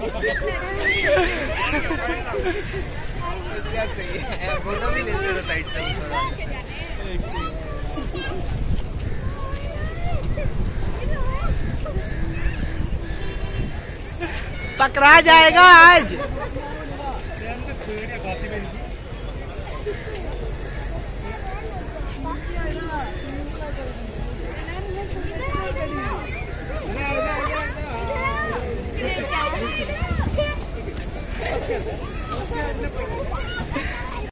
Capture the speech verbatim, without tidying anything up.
सही है, फोटो भी लेते हो साइड से। पकड़ा जाएगा आज।